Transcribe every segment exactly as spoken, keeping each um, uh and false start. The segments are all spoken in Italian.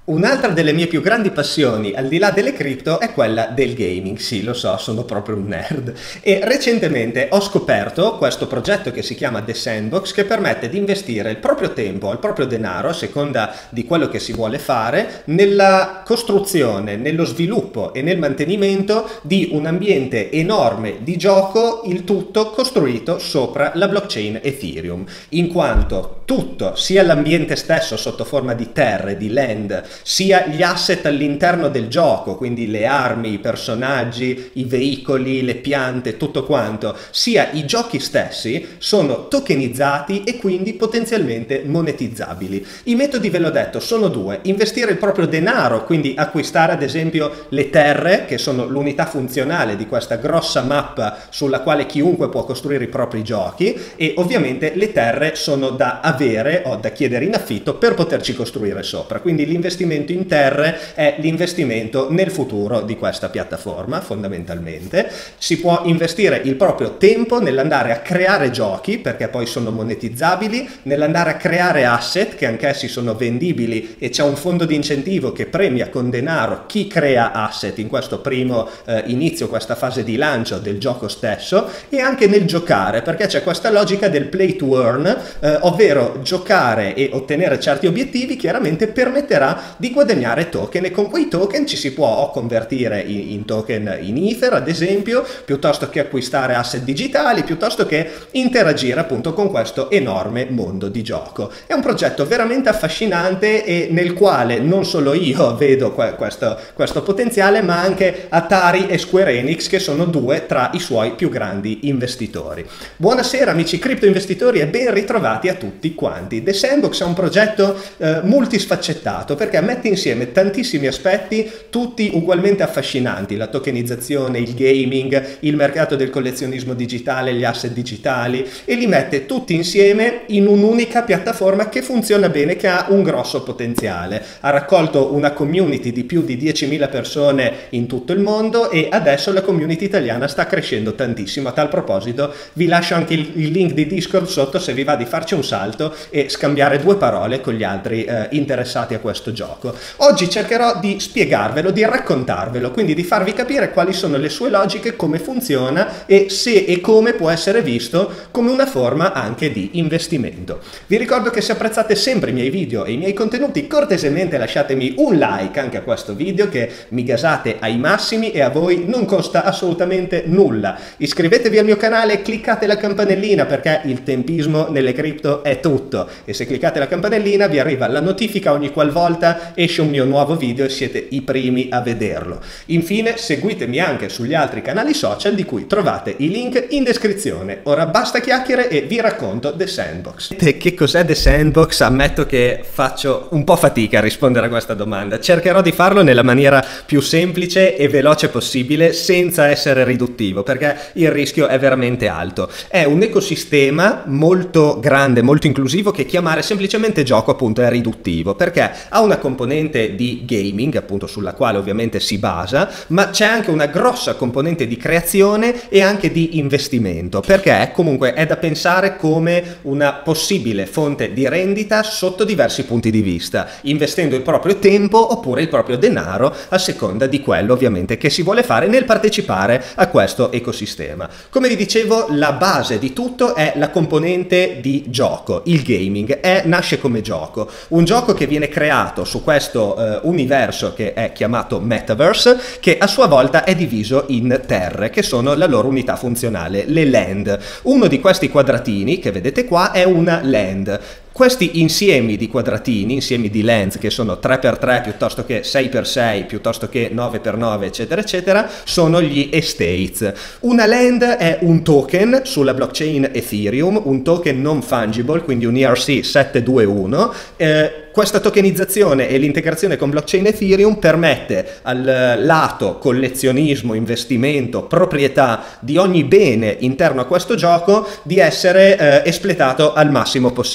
Un'altra delle mie più grandi passioni, al di là delle cripto, è quella del gaming. Sì, lo so, sono proprio un nerd. E recentemente ho scoperto questo progetto che si chiama The Sandbox, che permette di investire il proprio tempo, il proprio denaro, a seconda di quello che si vuole fare, nella costruzione, nello sviluppo e nel mantenimento di un ambiente enorme di gioco, il tutto costruito sopra la blockchain Ethereum, in quanto tutto, sia l'ambiente stesso sotto forma di terre, di land, sia gli asset all'interno del gioco, quindi le armi, i personaggi, i veicoli, le piante, tutto quanto, sia i giochi stessi, sono tokenizzati e quindi potenzialmente monetizzabili. I metodi, ve l'ho detto, sono due: investire il proprio denaro, quindi acquistare ad esempio le terre, che sono l'unità funzionale di questa grossa mappa sulla quale chiunque può costruire i propri giochi, e ovviamente le terre sono da avere o da chiedere in affitto per poterci costruire sopra. Quindi l'investimento in terre è l'investimento nel futuro di questa piattaforma. Fondamentalmente si può investire il proprio tempo nell'andare a creare giochi, perché poi sono monetizzabili, nell'andare a creare asset che anch'essi sono vendibili, e c'è un fondo di incentivo che premia con denaro chi crea asset in questo primo eh, inizio, questa fase di lancio del gioco stesso, e anche nel giocare, perché c'è questa logica del play to earn, eh, ovvero giocare e ottenere certi obiettivi chiaramente permetterà di guadagnare token, e con quei token ci si può o convertire in, in token in Ether ad esempio, piuttosto che acquistare asset digitali, piuttosto che interagire appunto con questo enorme mondo di gioco. È un progetto veramente affascinante e nel quale non solo io vedo questo, questo potenziale, ma anche Atari e Square Enix, che sono due tra i suoi più grandi investitori. Buonasera amici cripto investitori e ben ritrovati a tutti quanti. The Sandbox è un progetto eh, multisfaccettato, perché mette insieme tantissimi aspetti, tutti ugualmente affascinanti: la tokenizzazione, il gaming, il mercato del collezionismo digitale, gli asset digitali, e li mette tutti insieme in un'unica piattaforma che funziona bene, che ha un grosso potenziale. Ha raccolto una community di più di diecimila persone in tutto il mondo, e adesso la community italiana sta crescendo tantissimo. A tal proposito vi lascio anche il, il link di Discord sotto, se vi va di farci un salto e scambiare due parole con gli altri eh, interessati a questo gioco. Oggi cercherò di spiegarvelo, di raccontarvelo, quindi di farvi capire quali sono le sue logiche, come funziona e se e come può essere visto come una forma anche di investimento. Vi ricordo che se apprezzate sempre i miei video e i miei contenuti, cortesemente lasciatemi un like anche a questo video, che mi gasate ai massimi e a voi non costa assolutamente nulla. Iscrivetevi al mio canale e cliccate la campanellina, perché il tempismo nelle cripto è tutto, e se cliccate la campanellina vi arriva la notifica ogni qualvolta esce un mio nuovo video e siete i primi a vederlo. Infine seguitemi anche sugli altri canali social, di cui trovate i link in descrizione. Ora basta chiacchiere e vi racconto The Sandbox. Che cos'è The Sandbox? Ammetto che faccio un po' fatica a rispondere a questa domanda. Cercherò di farlo nella maniera più semplice e veloce possibile, senza essere riduttivo, perché il rischio è veramente alto. È un ecosistema molto grande, molto inclusivo, che chiamare semplicemente gioco appunto è riduttivo, perché ha una componente di gaming appunto sulla quale ovviamente si basa, ma c'è anche una grossa componente di creazione e anche di investimento, perché comunque è da pensare come una possibile fonte di rendita sotto diversi punti di vista, investendo il proprio tempo oppure il proprio denaro, a seconda di quello ovviamente che si vuole fare nel partecipare a questo ecosistema. Come vi dicevo, la base di tutto è la componente di gioco. Il gaming è, nasce come gioco, un gioco che viene creato su questo eh, universo che è chiamato Metaverse, che a sua volta è diviso in terre, che sono la loro unità funzionale, le land. Uno di questi quadratini che vedete qua è una land. Questi insiemi di quadratini, insiemi di lands, che sono tre per tre piuttosto che sei per sei, piuttosto che nove per nove, eccetera, eccetera, sono gli estates. Una land è un token sulla blockchain Ethereum, un token non fungible, quindi un E R C settecentoventuno. Eh, Questa tokenizzazione e l'integrazione con blockchain Ethereum permette al lato collezionismo, investimento, proprietà di ogni bene interno a questo gioco di essere eh, espletato al massimo possibile e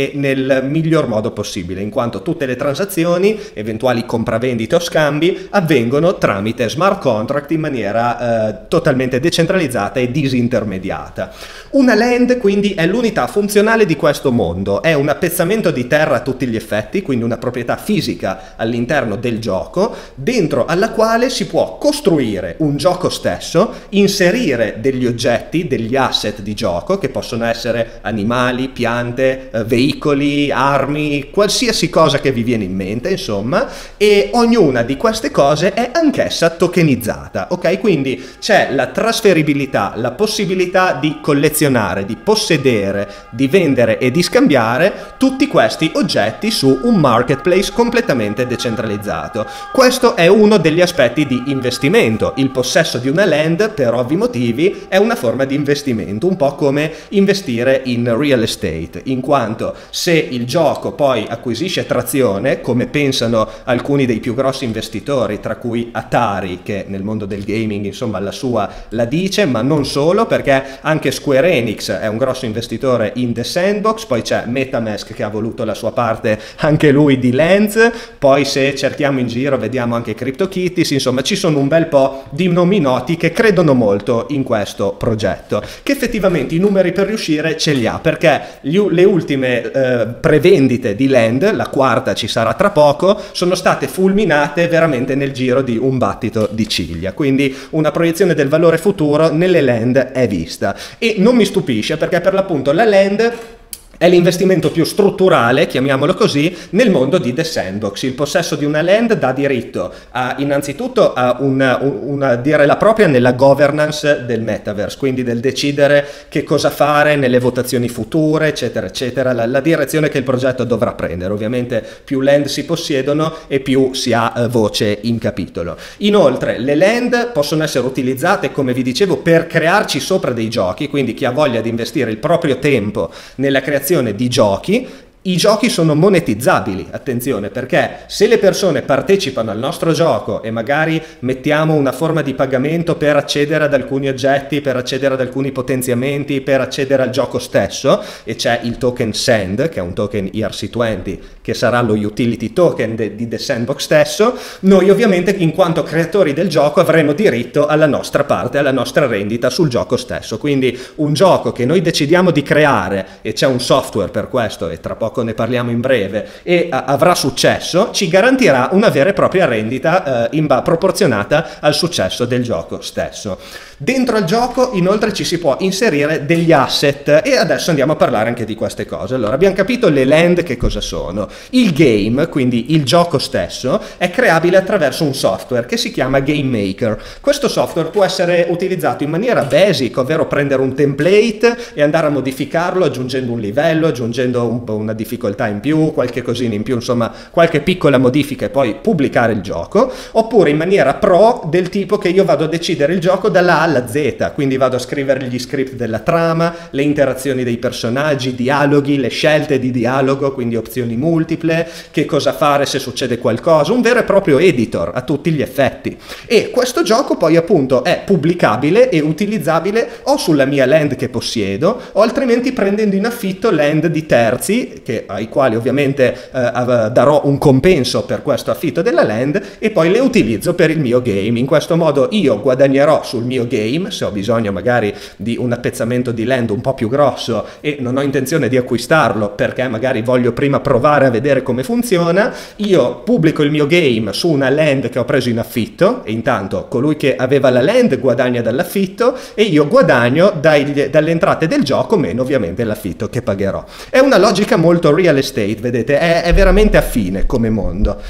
e nel miglior modo possibile, in quanto tutte le transazioni, eventuali compravendite o scambi, avvengono tramite smart contract in maniera eh, totalmente decentralizzata e disintermediata. Una land quindi è l'unità funzionale di questo mondo, è un appezzamento di terra a tutti gli effetti, quindi una proprietà fisica all'interno del gioco, dentro alla quale si può costruire un gioco stesso, inserire degli oggetti, degli asset di gioco, che possono essere animali, piante, eh, veicoli, armi, qualsiasi cosa che vi viene in mente, insomma, e ognuna di queste cose è anch'essa tokenizzata, ok? Quindi c'è la trasferibilità, la possibilità di collezionare, di possedere, di vendere e di scambiare tutti questi oggetti su un marketplace completamente decentralizzato. Questo è uno degli aspetti di investimento. Il possesso di una land, per ovvi motivi, è una forma di investimento, un po' come investire in real estate, in quanto se il gioco poi acquisisce trazione, come pensano alcuni dei più grossi investitori, tra cui Atari, che nel mondo del gaming insomma la sua la dice, ma non solo, perché anche Square Enix è un grosso investitore in The Sandbox, poi c'è MetaMask che ha voluto la sua parte anche lui di Lens, poi se cerchiamo in giro vediamo anche CryptoKitties, insomma ci sono un bel po' di nomi noti che credono molto in questo progetto, che effettivamente i numeri per riuscire ce li ha, perché gli, le ultime eh, prevendite di Land, la quarta ci sarà tra poco, sono state fulminate veramente nel giro di un battito di ciglia, quindi una proiezione del valore futuro nelle Land è vista, e non mi stupisce perché per l'appunto la Land è l'investimento più strutturale, chiamiamolo così, nel mondo di The Sandbox. Il possesso di una land dà diritto a, innanzitutto a una, una dire la propria nella governance del metaverse, quindi del decidere che cosa fare nelle votazioni future, eccetera, eccetera, la, la direzione che il progetto dovrà prendere. Ovviamente più land si possiedono e più si ha uh, voce in capitolo. Inoltre le land possono essere utilizzate, come vi dicevo, per crearci sopra dei giochi, quindi chi ha voglia di investire il proprio tempo nella creazione di giochi. I giochi sono monetizzabili, attenzione, perché se le persone partecipano al nostro gioco e magari mettiamo una forma di pagamento per accedere ad alcuni oggetti, per accedere ad alcuni potenziamenti, per accedere al gioco stesso, e c'è il token Sand, che è un token E R C venti, che sarà lo utility token de, di The Sandbox stesso, noi ovviamente in quanto creatori del gioco avremo diritto alla nostra parte, alla nostra rendita sul gioco stesso. Quindi un gioco che noi decidiamo di creare, e c'è un software per questo, e tra poco ne parliamo in breve, e uh, avrà successo, ci garantirà una vera e propria rendita uh, in proporzionata al successo del gioco stesso. Dentro al gioco inoltre ci si può inserire degli asset, e adesso andiamo a parlare anche di queste cose. Allora, abbiamo capito le land che cosa sono. Il game, quindi il gioco stesso, è creabile attraverso un software che si chiama Game Maker. Questo software può essere utilizzato in maniera basic, ovvero prendere un template e andare a modificarlo aggiungendo un livello, aggiungendo un po' una difficoltà in più, qualche cosina in più, insomma qualche piccola modifica, e poi pubblicare il gioco. Oppure in maniera pro, del tipo che io vado a decidere il gioco dalla A alla Z, quindi vado a scrivere gli script della trama, le interazioni dei personaggi, i dialoghi, le scelte di dialogo, quindi opzioni multiple, che cosa fare se succede qualcosa, un vero e proprio editor a tutti gli effetti. E questo gioco poi appunto è pubblicabile e utilizzabile o sulla mia land che possiedo, o altrimenti prendendo in affitto land di terzi, che, ai quali ovviamente eh, darò un compenso per questo affitto della land, e poi le utilizzo per il mio game. In questo modo io guadagnerò sul mio game, se ho bisogno magari di un appezzamento di land un po' più grosso e non ho intenzione di acquistarlo perché magari voglio prima provare a vedere come funziona, io pubblico il mio game su una land che ho preso in affitto, e intanto colui che aveva la land guadagna dall'affitto e io guadagno dai, dalle entrate del gioco, meno ovviamente l'affitto che pagherò. È una logica molto real estate, vedete, è, è veramente affine come mondo.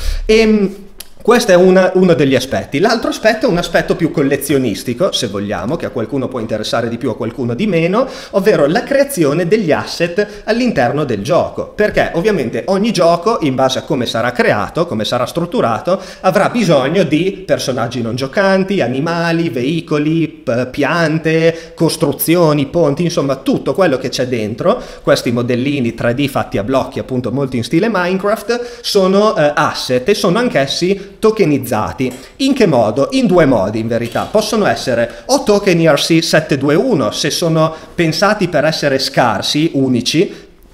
E questo è una, uno degli aspetti. L'altro aspetto è un aspetto più collezionistico, se vogliamo, che a qualcuno può interessare di più, a qualcuno di meno, ovvero la creazione degli asset all'interno del gioco, perché ovviamente ogni gioco, in base a come sarà creato, come sarà strutturato, avrà bisogno di personaggi non giocanti, animali, veicoli, piante, costruzioni, ponti, insomma tutto quello che c'è dentro. Questi modellini tre D fatti a blocchi, appunto molto in stile Minecraft, sono eh, asset, e sono anch'essi tokenizzati. In che modo? In due modi in verità. Possono essere o token E R C settecentoventiuno se sono pensati per essere scarsi, unici,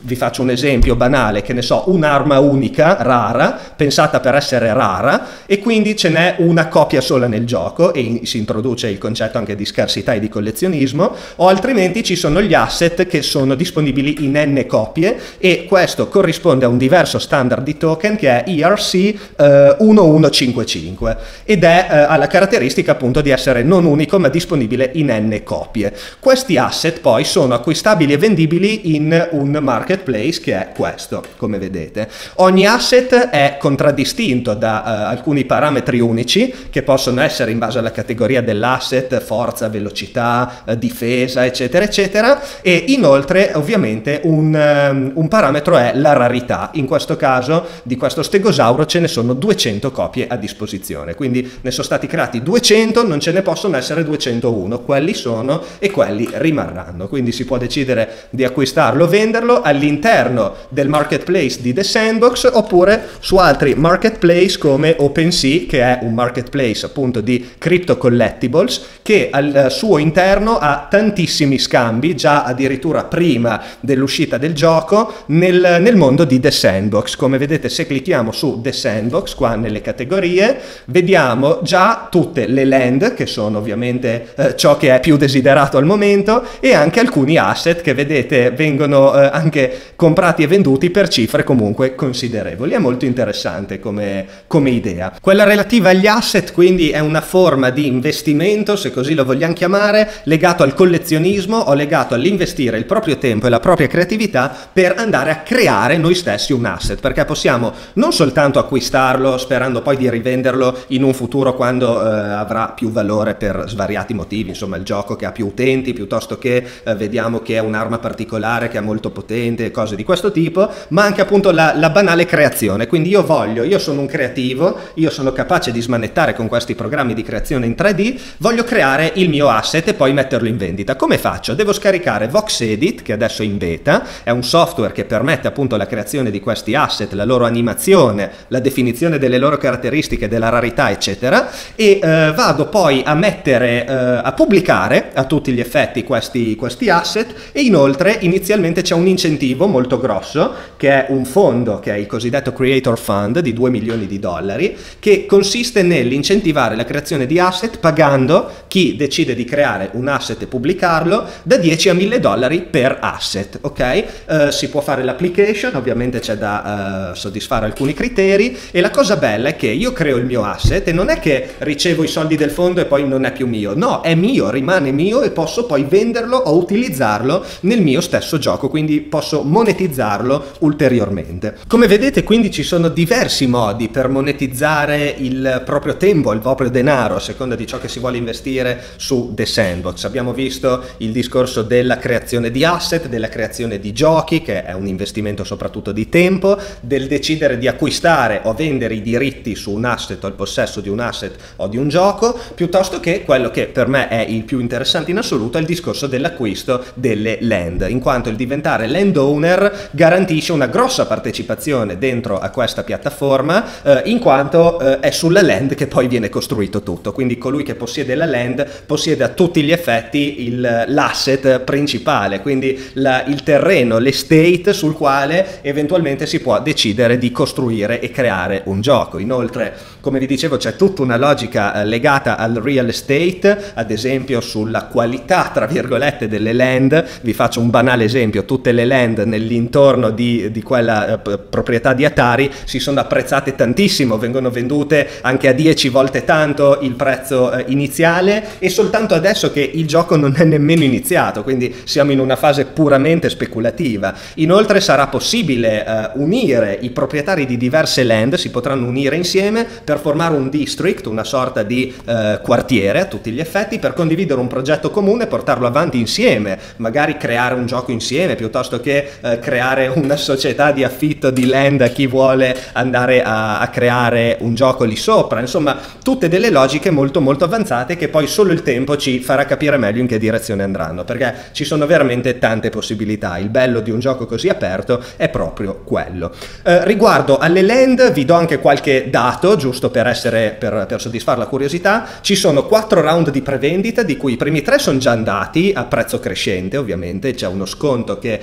vi faccio un esempio banale, che ne so, un'arma unica, rara, pensata per essere rara, e quindi ce n'è una copia sola nel gioco e in, si introduce il concetto anche di scarsità e di collezionismo, o altrimenti ci sono gli asset che sono disponibili in n copie, e questo corrisponde a un diverso standard di token che è E R C eh, uno uno cinque cinque, ed è eh, ha la caratteristica appunto di essere non unico ma disponibile in n copie. Questi asset poi sono acquistabili e vendibili in un marketplace che è questo, come vedete. Ogni asset è contraddistinto da uh, alcuni parametri unici che possono essere in base alla categoria dell'asset, forza, velocità, uh, difesa, eccetera eccetera, e inoltre ovviamente un, um, un parametro è la rarità. In questo caso di questo stegosauro ce ne sono duecento copie a disposizione, quindi ne sono stati creati duecento, non ce ne possono essere duecentouno, quelli sono e quelli rimarranno, quindi si può decidere di acquistarlo o venderlo all'interno del marketplace di The Sandbox oppure su altri marketplace come OpenSea, che è un marketplace appunto di crypto collectibles che al suo interno ha tantissimi scambi già addirittura prima dell'uscita del gioco nel, nel mondo di The Sandbox. Come vedete, se clicchiamo su The Sandbox qua nelle categorie vediamo già tutte le land che sono ovviamente eh, ciò che è più desiderato al momento, e anche alcuni asset che vedete vengono eh, anche comprati e venduti per cifre comunque considerevoli. È molto interessante come, come idea. Quella relativa agli asset quindi è una forma di investimento, se così lo vogliamo chiamare, legato al collezionismo o legato all'investire il proprio tempo e la propria creatività per andare a creare noi stessi un asset, perché possiamo non soltanto acquistarlo sperando poi di rivenderlo in un futuro quando eh, avrà più valore per svariati motivi, insomma il gioco che ha più utenti, piuttosto che eh, vediamo che è un'arma particolare che è molto potente, cose di questo tipo, ma anche appunto la, la banale creazione. Quindi io voglio, io sono un creativo, io sono capace di smanettare con questi programmi di creazione in tre D, voglio creare il mio asset e poi metterlo in vendita. Come faccio? Devo scaricare VoxEdit, che adesso è in beta, è un software che permette appunto la creazione di questi asset, la loro animazione, la definizione delle loro caratteristiche, della rarità eccetera, e eh, vado poi a mettere, eh, a pubblicare a tutti gli effetti questi, questi asset, e inoltre inizialmente c'è un incentivo molto grosso che è un fondo che è il cosiddetto Creator Fund di due milioni di dollari, che consiste nell'incentivare la creazione di asset pagando chi decide di creare un asset e pubblicarlo da dieci a mille dollari per asset, ok? Eh, si può fare l'application, ovviamente c'è da eh, soddisfare alcuni criteri, e la cosa bella è che io creo il mio asset e non è che ricevo i soldi del fondo e poi non è più mio, no, è mio, rimane mio e posso poi venderlo o utilizzarlo nel mio stesso gioco, quindi posso monetizzarlo ulteriormente. Come vedete quindi ci sono diversi modi per monetizzare il proprio tempo, il proprio denaro a seconda di ciò che si vuole investire su The Sandbox. Abbiamo visto il discorso della creazione di asset, della creazione di giochi, che è un investimento soprattutto di tempo, del decidere di acquistare o vendere i diritti su un asset o il possesso di un asset o di un gioco, piuttosto che quello che per me è il più interessante in assoluto è il discorso dell'acquisto delle land, in quanto il diventare landowner garantisce una grossa partecipazione dentro a questa piattaforma, eh, in quanto eh, è sulla land che poi viene costruito tutto, quindi colui che possiede la land possiede a tutti gli effetti l'asset principale, quindi la, il terreno, l'estate sul quale eventualmente si può decidere di costruire e creare un gioco. Inoltre, come vi dicevo, c'è tutta una logica eh, legata al real estate, ad esempio sulla qualità tra virgolette delle land. Vi faccio un banale esempio: tutte le land nell'intorno di, di quella eh, proprietà di Atari si sono apprezzate tantissimo, vengono vendute anche a dieci volte tanto il prezzo eh, iniziale, e soltanto adesso che il gioco non è nemmeno iniziato, quindi siamo in una fase puramente speculativa. Inoltre sarà possibile eh, unire i proprietari di diverse land, si potranno unire insieme per formare un district, una sorta di eh, quartiere a tutti gli effetti, per condividere un progetto comune e portarlo avanti insieme, magari creare un gioco insieme piuttosto che eh, creare una società di affitto di land a chi vuole andare a, a creare un gioco lì sopra. Insomma, tutte delle logiche molto molto avanzate che poi solo il tempo ci farà capire meglio in che direzione andranno, perché ci sono veramente tante possibilità. Il bello di un gioco così aperto è proprio quello. Eh, riguardo alle land vi do anche qualche dato giusto per essere per, per soddisfare la curiosità. Ci sono quattro round di prevendita, di cui i primi tre sono già andati a prezzo crescente, ovviamente c'è uno sconto che la prima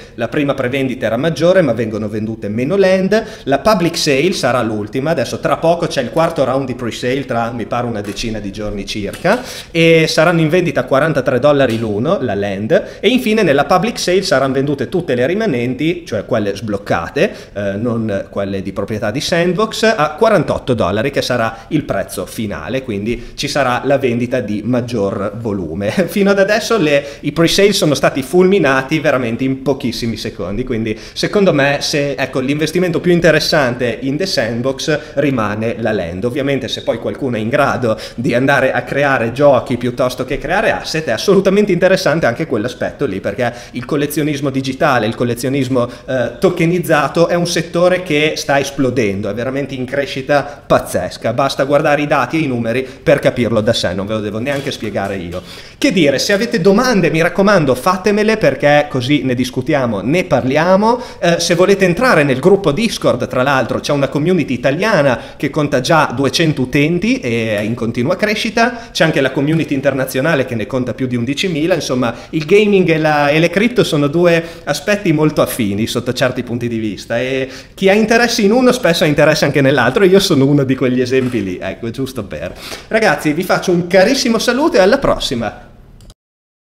prima prevendita era maggiore, ma vengono vendute meno land. La public sale sarà l'ultima, adesso tra poco c'è il quarto round di pre-sale, tra mi pare una decina di giorni circa, e saranno in vendita a quarantatré dollari l'uno, la land, e infine nella public sale saranno vendute tutte le rimanenti, cioè quelle sbloccate, eh, non quelle di proprietà di Sandbox, a quarantotto dollari, che sarà il prezzo finale, quindi ci sarà la vendita di maggior volume. Fino ad adesso le, i pre-sale sono stati fulminati veramente in pochissimi secondi, quindi secondo me se, ecco, l'investimento più interessante in The Sandbox rimane la land. Ovviamente se poi qualcuno è in grado di andare a creare giochi piuttosto che creare asset, è assolutamente interessante anche quell'aspetto lì, perché il collezionismo digitale, il collezionismo eh, tokenizzato è un settore che sta esplodendo, è veramente in crescita pazzesca, basta guardare i dati e i numeri per capirlo da sé, non ve lo devo neanche spiegare io. Che dire, se avete domande mi raccomando fatemele, perché così ne discutiamo, ne parliamo. Eh, se volete entrare nel gruppo Discord, tra l'altro c'è una community italiana che conta già duecento utenti e è in continua crescita, c'è anche la community internazionale che ne conta più di undicimila, insomma il gaming e, la, e le cripto sono due aspetti molto affini sotto certi punti di vista, e chi ha interessi in uno spesso ha interessi anche nell'altro, io sono uno di quegli esempi lì, ecco, giusto per. Ragazzi, vi faccio un carissimo saluto e alla prossima!